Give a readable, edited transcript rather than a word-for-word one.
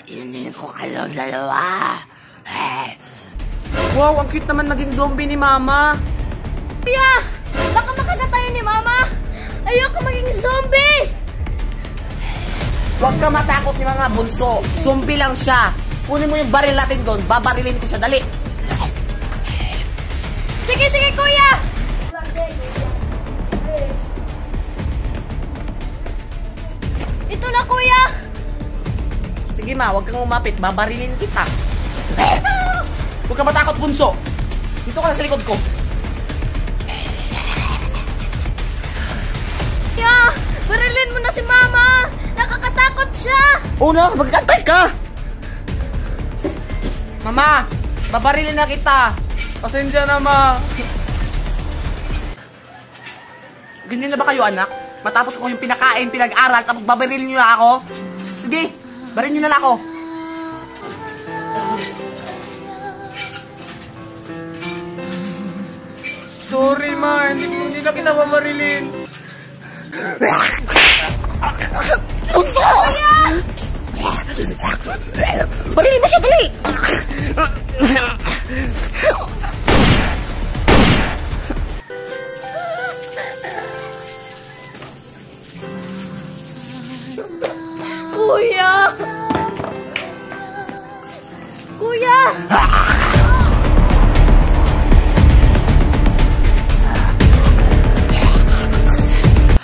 Kainin ko kayong dalawa. Wow, ang cute naman maging zombie ni Mama. Kuya, baka makagat tayo ni Mama. Ayoko maging zombie. Huwag ka matakot ni mga bunso. Zombie lang siya. Kunin mo yung baril natin doon. Babarilin ko siya. Dali. Sige, sige, Kuya. Ito na, Kuya. Sige ma, huwag kang umapit. Babarilin kita. Huwag ka matakot, bunso. Dito ka na sa likod ko. Kuya, barilin mo na si Mama. Nakakatakot siya. Oh no, magkantay ka. Mama, babarilin na kita. Pasensya na, Ma. Ganyan na ba kayo, anak? Matapos ko yung pinakain, pinag-aral, tapos babarilin nyo na ako? Sige, barilin nyo na ako. Sorry, Ma. Hindi na kita babarilin. Bunso! Kuya! Barilin mo siya, dali! Kuya! Kuya!